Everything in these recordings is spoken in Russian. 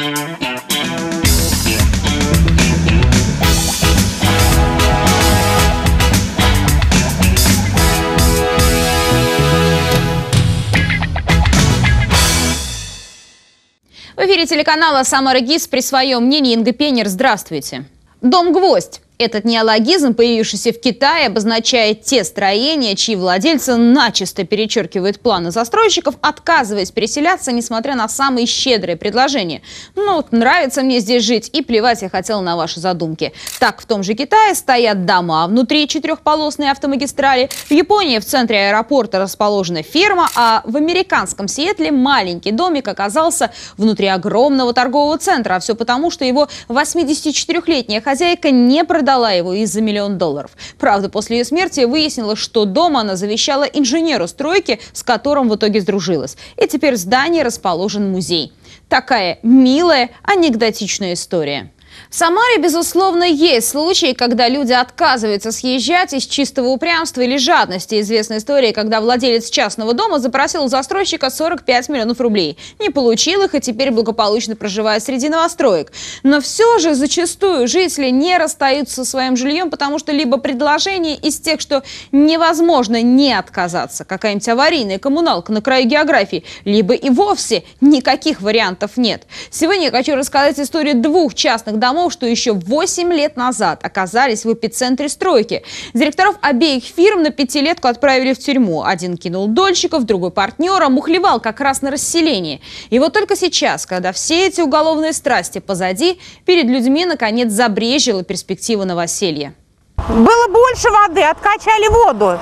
В эфире телеканала «Самара ГИС» при своем мнении Инга Пенер. Здравствуйте. Дом-гвоздь. Этот неологизм, появившийся в Китае, обозначает те строения, чьи владельцы начисто перечеркивают планы застройщиков, отказываясь переселяться, несмотря на самые щедрые предложения. Ну, нравится мне здесь жить, и плевать я хотела на ваши задумки. Так, в том же Китае стоят дома внутри четырехполосной автомагистрали. В Японии в центре аэропорта расположена ферма, а в американском Сиэтле маленький домик оказался внутри огромного торгового центра. А все потому, что его 84-летняя хозяйка не продала его из-за $1 миллион. Правда, после ее смерти выяснилось, что дом она завещала инженеру стройки, с которым в итоге сдружилась. И теперь в здании расположен музей. Такая милая, анекдотичная история. В Самаре, безусловно, есть случаи, когда люди отказываются съезжать из чистого упрямства или жадности. Известная история, когда владелец частного дома запросил у застройщика 45 миллионов рублей. Не получил их и теперь благополучно проживает среди новостроек. Но все же зачастую жители не расстаются со своим жильем, потому что либо предложение из тех, что невозможно не отказаться, какая-нибудь аварийная коммуналка на краю географии, либо и вовсе никаких вариантов нет. Сегодня я хочу рассказать историю двух частных домов, что еще 8 лет назад оказались в эпицентре стройки. Директоров обеих фирм на 5-летку отправили в тюрьму. Один кинул дольщиков, другой партнера, мухлевал как раз на расселении. И вот только сейчас, когда все эти уголовные страсти позади, перед людьми наконец забрезжила перспектива новоселья. Было больше воды, откачали воду.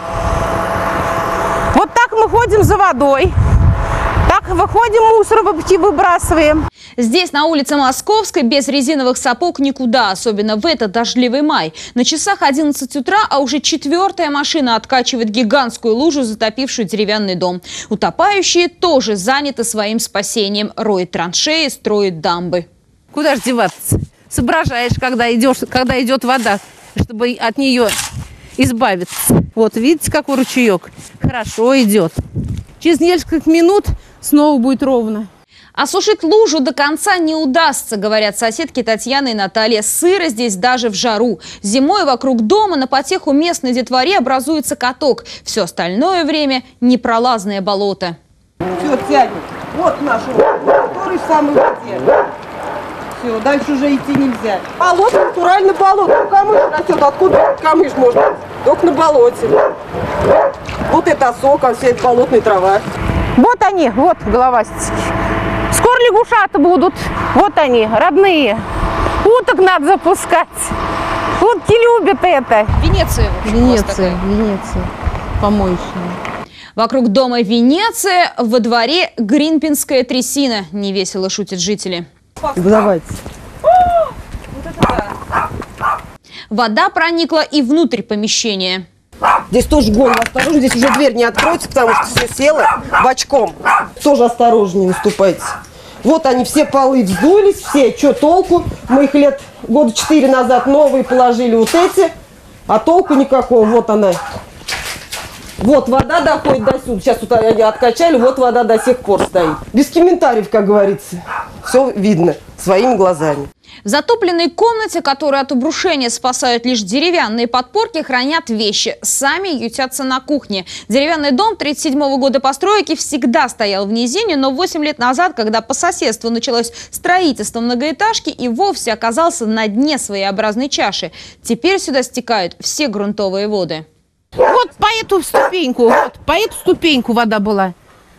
Вот так мы ходим за водой. Так выходим, мусор выбрасываем. Здесь, на улице Московской, без резиновых сапог никуда, особенно в этот дождливый май. На часах 11 утра, а уже 4-я машина откачивает гигантскую лужу, затопившую деревянный дом. Утопающие тоже заняты своим спасением. Роют траншеи, строят дамбы. Куда же деваться? Соображаешь, когда идет вода, чтобы от нее избавиться. Вот, видите, какой ручеек? Хорошо идет. Через несколько минут снова будет ровно. Осушить лужу до конца не удастся, говорят соседки Татьяна и Наталья. Сыро здесь даже в жару. Зимой вокруг дома на потеху местной детворе образуется каток. Все остальное время непролазное болото. Все, тянет. Вот наш который в самой воде. Все, дальше уже идти нельзя. Болото, натурально болото. Камыш растет. Откуда камыш можно? Только на болоте. Вот это осока, а вся эта болотная трава. Вот они, вот головастики. Скоро лягушата будут. Вот они, родные. Уток надо запускать. Утки любят это. Венеция. Венеция. Помоечная. Вокруг дома Венеция, во дворе гринпинская трясина. Невесело шутят жители. Давайте. Вода проникла и внутрь помещения. Здесь тоже голову осторожно, здесь уже дверь не откроется, потому что все село бочком. Тоже осторожнее выступайте. Вот они, все полы вздулись, все, что толку? Мы их года 4 назад новые положили вот эти, а толку никакого. Вот она. Вот вода доходит до сюда. Сейчас вот они откачали, вот вода до сих пор стоит. Без комментариев, как говорится. Все видно своими глазами. В затопленной комнате, которую от обрушения спасают лишь деревянные подпорки, хранят вещи. Сами ютятся на кухне. Деревянный дом 1937 года постройки всегда стоял в низине, но 8 лет назад, когда по соседству началось строительство многоэтажки, и вовсе оказался на дне своеобразной чаши. Теперь сюда стекают все грунтовые воды. Вот по эту ступеньку вода была.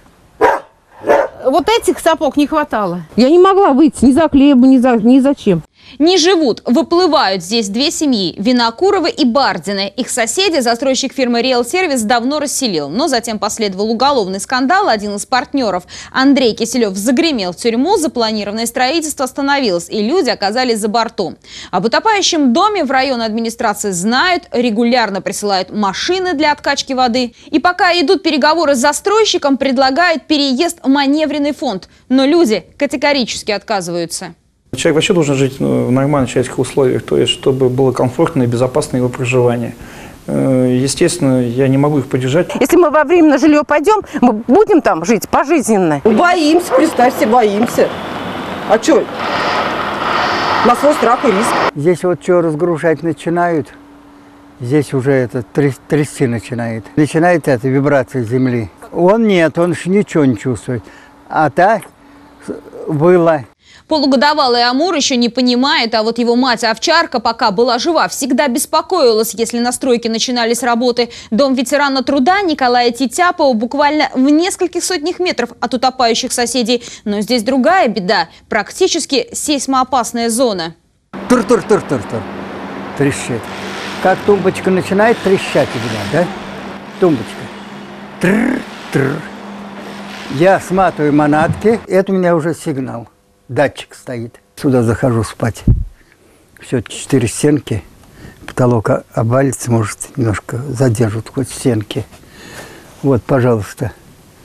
Вот этих сапог не хватало. Я не могла выйти ни за хлебом, ни за чем. Не живут, выплывают здесь две семьи – Винокуровы и Бардины. Их соседи застройщик фирмы Real Service давно расселил. Но затем последовал уголовный скандал. Один из партнеров, Андрей Киселев, загремел в тюрьму. Запланированное строительство остановилось, и люди оказались за бортом. Об утопающем доме в районной администрации знают, регулярно присылают машины для откачки воды. И пока идут переговоры с застройщиком, предлагают переезд в маневренный фонд. Но люди категорически отказываются. Человек вообще должен жить в нормальных человеческих условиях, то есть чтобы было комфортно и безопасно его проживание. Естественно, я не могу их поддержать. Если мы во временное жилье пойдем, мы будем там жить пожизненно. Боимся, представьте, боимся. А что? На свой страх и риск. Здесь вот что разгружать начинают, здесь уже это трясти начинает. Начинает это вибрация земли. Он нет, он ничего не чувствует. А так было. Полугодовалый Амур еще не понимает, а вот его мать-овчарка, пока была жива, всегда беспокоилась, если на стройке начинались работы. Дом ветерана труда Николая Титяпова буквально в нескольких сотнях метров от утопающих соседей. Но здесь другая беда – практически сейсмоопасная зона. Тур-тур-тур-тур-тур. Трещит. Как тумбочка начинает трещать у меня, да? Тумбочка. Тррр-тррр. Я сматываю манатки, это у меня уже сигнал. Датчик стоит. Сюда захожу спать. Все, 4 стенки. Потолок обвалится, может, немножко задержат хоть стенки. Вот, пожалуйста.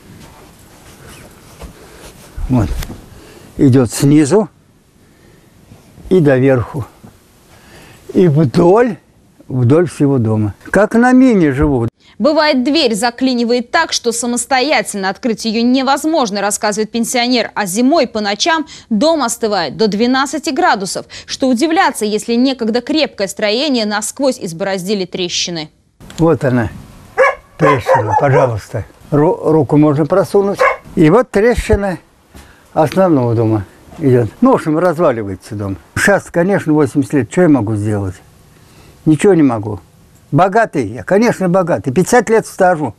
Вот. Идет снизу и доверху. И вдоль всего дома. Как на мине живу. Бывает, дверь заклинивает так, что самостоятельно открыть ее невозможно, рассказывает пенсионер. А зимой по ночам дом остывает до 12 градусов. Что удивляться, если некогда крепкое строение насквозь избороздили трещины. Вот она, трещина, пожалуйста. Руку можно просунуть. И вот трещина основного дома идет. Ну, в общем, разваливается дом. Сейчас, конечно, 80 лет. Что я могу сделать? Ничего не могу. Богатый я, конечно, богатый. 50 лет стажу.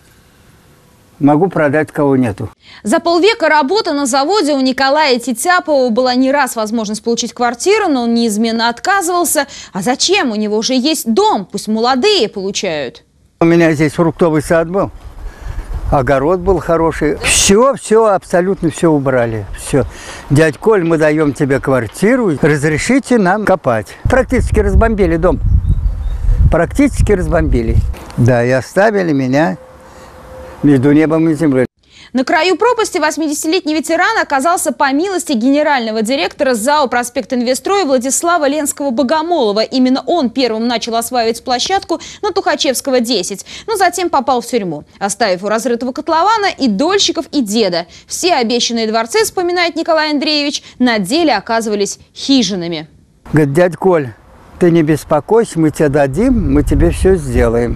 Могу продать, кого нету. За полвека работы на заводе у Николая Титяпова была не раз возможность получить квартиру, но он неизменно отказывался. А зачем? У него уже есть дом, пусть молодые получают. У меня здесь фруктовый сад был, огород был хороший. Все, абсолютно все убрали. Все. Дядь Коль, мы даем тебе квартиру, разрешите нам копать. Практически разбомбили дом. Практически разбомбили. Да, и оставили меня между небом и землей. На краю пропасти 80-летний ветеран оказался по милости генерального директора ЗАО «Проспект Инвестрой» Владислава Ленского-Богомолова. Именно он первым начал осваивать площадку на Тухачевского, 10. Но затем попал в тюрьму, оставив у разрытого котлована и дольщиков, и деда. Все обещанные дворцы, вспоминает Николай Андреевич, на деле оказывались хижинами. Говорит, дядь Коль, ты не беспокойся, мы тебе дадим, мы тебе все сделаем.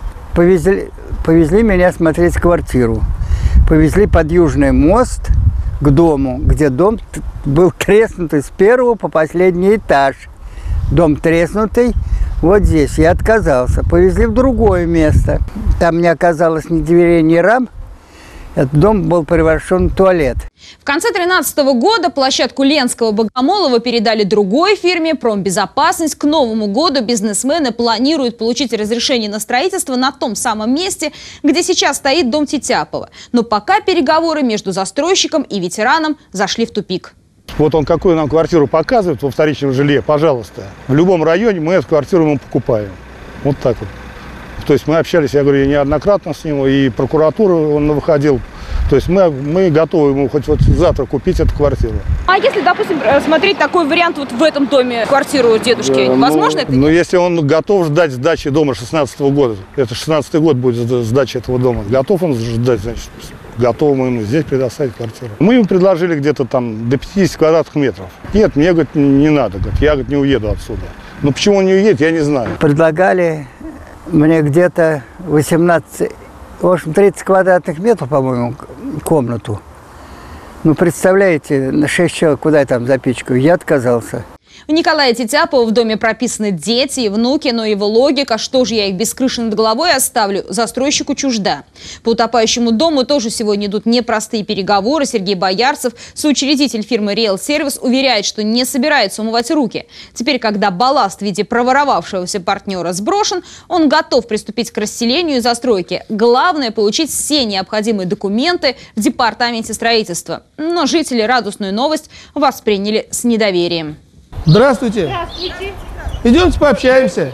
Повезли меня смотреть квартиру. Повезли под Южный мост к дому, где дом был треснутый с первого по последний этаж. Дом треснутый вот здесь. Я отказался. Повезли в другое место. Там не оказалось ни дверей, ни рам. Этот дом был превращен в туалет. В конце 2013 года площадку Ленского-Богомолова передали другой фирме «Промбезопасность». К Новому году бизнесмены планируют получить разрешение на строительство на том самом месте, где сейчас стоит дом Титяпова. Но пока переговоры между застройщиком и ветераном зашли в тупик. Вот он какую нам квартиру показывает во вторичном жилье, пожалуйста. В любом районе мы эту квартиру ему покупаем. Вот так вот. То есть мы общались, я говорю, неоднократно с ним, и прокуратуру он выходил. То есть мы готовы ему хоть вот завтра купить эту квартиру. А если, допустим, смотреть такой вариант вот в этом доме, квартиру дедушки, возможно это? Ну, если он готов ждать сдачи дома 16-го года, это 16-й год будет сдача этого дома, готов он ждать, значит, готовы мы ему здесь предоставить квартиру. Мы ему предложили где-то там до 50 квадратных метров. Нет, мне, говорит, не надо, говорит, я, говорит, не уеду отсюда. Но почему он не уедет, я не знаю. Предлагали мне где-то 18, в общем, 30 квадратных метров, по-моему, комнату. Ну, представляете, на 6 человек куда я там запичкаю? Я отказался. У Николая Титяпова в доме прописаны дети и внуки, но его логика, что же я их без крыши над головой оставлю, застройщику чужда. По утопающему дому тоже сегодня идут непростые переговоры. Сергей Боярцев, соучредитель фирмы Real Service, уверяет, что не собирается умывать руки. Теперь, когда балласт в виде проворовавшегося партнера сброшен, он готов приступить к расселению и застройке. Главное – получить все необходимые документы в департаменте строительства. Но жители радостную новость восприняли с недоверием. Здравствуйте. Здравствуйте. Идемте пообщаемся.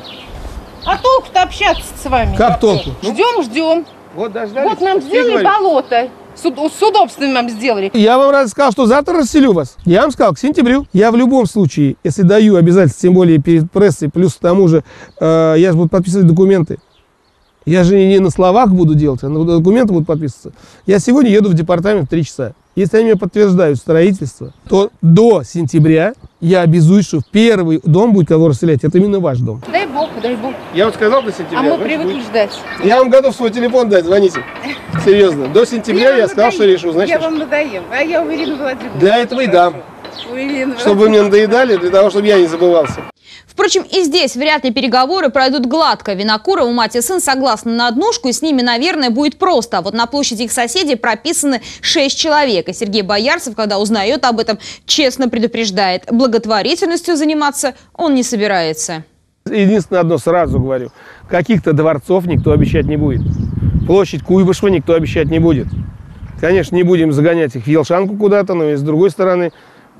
А толку-то общаться с вами? Как толку? Ждем. Вот дождались. Вот нам сделали болото. С удобством нам сделали. Я вам раз сказал, что завтра расселю вас. Я вам сказал, к сентябрю. Я в любом случае, если даю обязательства, тем более перед прессой, плюс к тому же, я же буду подписывать документы. Я же не на словах буду делать, а на документы буду подписываться. Я сегодня еду в департамент в 3 часа. Если они мне подтверждают строительство, то до сентября я обязуюсь, что первый дом будет, кого расселять, это именно ваш дом. Дай бог, дай бог. Я вот сказал до сентября. А мы привыкли ждать. Я вам готов свой телефон дать, звоните. Серьезно. До сентября я сказал, что решу. Значит, Я вам надоем. А я у Ирины Владимировны. для этого и дам. У Ирины Чтобы вы мне надоедали, для того, чтобы я не забывался. Впрочем, и здесь вряд ли переговоры пройдут гладко. Винокурова мать и сын согласны на однушку, и с ними, наверное, будет просто. А вот на площади их соседей прописаны 6 человек. И Сергей Боярцев, когда узнает об этом, честно предупреждает. Благотворительностью заниматься он не собирается. Единственное одно сразу говорю. Каких-то дворцов никто обещать не будет. Площадь Куйбышева никто обещать не будет. Конечно, не будем загонять их в Елшанку куда-то, но и с другой стороны,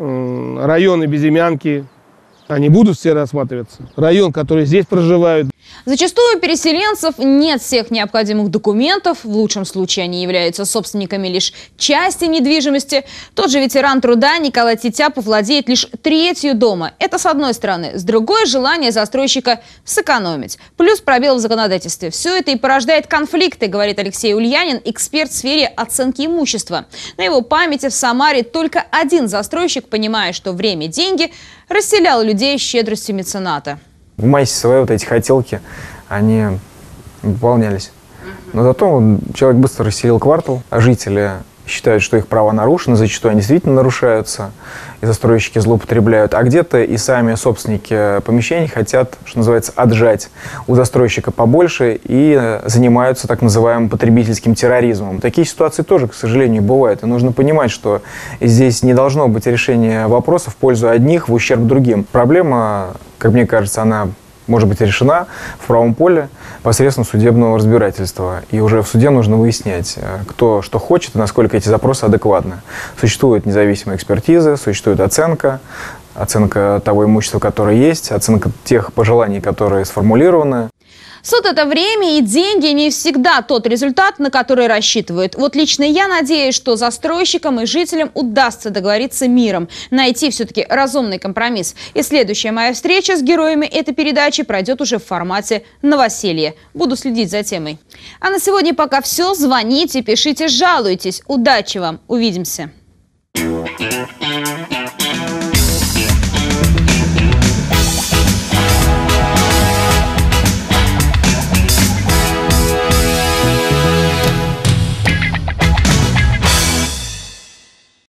районы Безымянки, они будут все рассматриваться. Район, который здесь проживают. Зачастую у переселенцев нет всех необходимых документов. В лучшем случае они являются собственниками лишь части недвижимости. Тот же ветеран труда Николай Титяпов владеет лишь третью дома. Это с одной стороны. С другой – желание застройщика сэкономить. Плюс пробел в законодательстве. Все это и порождает конфликты, говорит Алексей Ульянин, эксперт в сфере оценки имущества. На его памяти в Самаре только один застройщик, понимая, что время – деньги, расселял людей с щедростью мецената. В массе своей вот эти хотелки, они выполнялись. Но зато человек быстро расселил квартал, а жители считают, что их права нарушены, зачастую они действительно нарушаются, и застройщики злоупотребляют. А где-то и сами собственники помещений хотят, что называется, отжать у застройщика побольше и занимаются так называемым потребительским терроризмом. Такие ситуации тоже, к сожалению, бывают. И нужно понимать, что здесь не должно быть решения вопроса в пользу одних, в ущерб другим. Проблема, как мне кажется, она может быть решена в правом поле посредством судебного разбирательства. И уже в суде нужно выяснять, кто что хочет и насколько эти запросы адекватны. Существует независимая экспертиза, существует оценка того имущества, которое есть, оценка тех пожеланий, которые сформулированы. Суд – это время и деньги, не всегда тот результат, на который рассчитывают. Вот лично я надеюсь, что застройщикам и жителям удастся договориться миром, найти все-таки разумный компромисс. И следующая моя встреча с героями этой передачи пройдет уже в формате новоселья. Буду следить за темой. А на сегодня пока все. Звоните, пишите, жалуйтесь. Удачи вам. Увидимся.